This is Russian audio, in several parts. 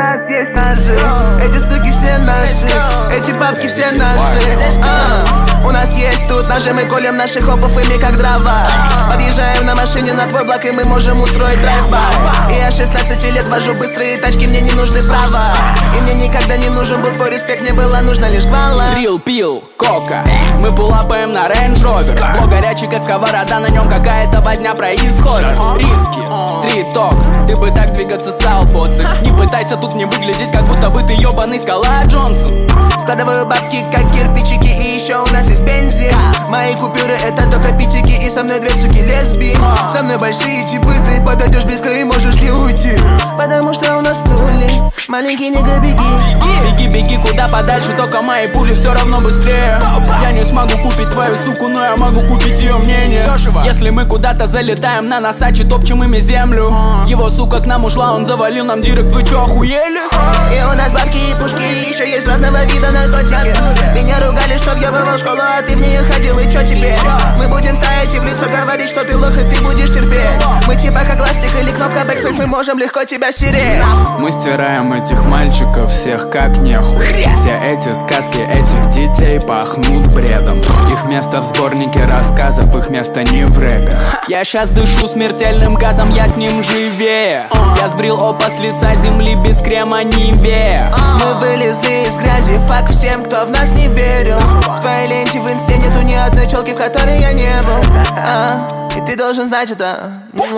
нас есть ножи, эти суки все наши, эти бабки все наши. У нас есть тут ножи, мы колем наших хопов ими как дрова. Подъезжаем на машине на твой блок, и мы можем устроить драйв-бай. И я 16 лет вожу быстрые тачки, мне не нужны права. И мне никогда не нужен был твой респект, мне было нужно лишь гвала. Дрил, пил, кока, мы пулапаем на Range Rover. Блок горячий как сковорода, на нем какая-то возня происходит. Риски, стрит-ток, ты бы так двигаться стал, поцик. Не пытайся тут не выглядеть, как будто бы ты ёбаный Скала Джонсон. Складываю бабки как кирпичики, и еще у нас есть бензин. Мои купюры это только питики, и со мной две суки лесби. Со мной большие типы, ты подойдешь близко и можешь не уйти. Потому что у нас стулья, маленький нигга, беги. Беги, беги куда подальше, только мои пули все равно быстрее. Я не смогу купить твою суку, но я могу купить ее мнение. Если мы куда-то залетаем на носачи, топчем ими землю. Его сука к нам ушла, он завалил нам директ, вы чё, охуели? И у нас бабки и пушки, и еще есть разного вида наркотики. Меня ругали, что въебывал школу, а ты в нее ходил, и чё теперь? Мы будем стоять и в лицо говорить, что ты лох, и ты будешь терпеть. Мы типа как ластик или кнопка бэкспейс, мы можем легко тебя стереть. Мы стираем этих мальчиков всех как нехуй. Все эти сказки этих детей пахнут бредом. Их место в сборнике рассказов, их место не в рэпе. Я щас дышу смертельным газом, я с ним живее. Я сбрил опа с лица земли, без крема Нивея. Мы вылезли из грязи, фак всем, кто в нас не верил. В твоей ленте в инсте нету ни одной челки, в которой я не был. И ты должен знать это.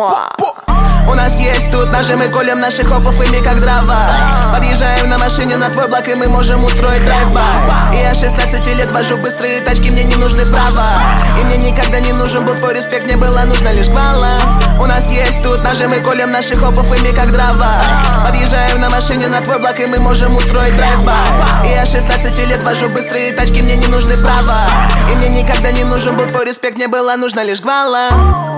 У нас есть тут ножи, мы колем наших хопов ими как дрова. Подъезжаем на машине на твой блок, и мы можем устроить драйв-бай. И я 16 лет вожу быстрые тачки, мне не нужны права. И мне никогда не нужен был твой респект, мне было нужно лишь гвала. У нас есть тут ножи, мы колем наших хопов ими как дрова. Подъезжаем на машине на твой блок, и мы можем устроить драйв-бай. И я 16 лет вожу быстрые тачки, мне не нужны права. И мне никогда не нужен был твой респект, мне было нужно лишь гвала.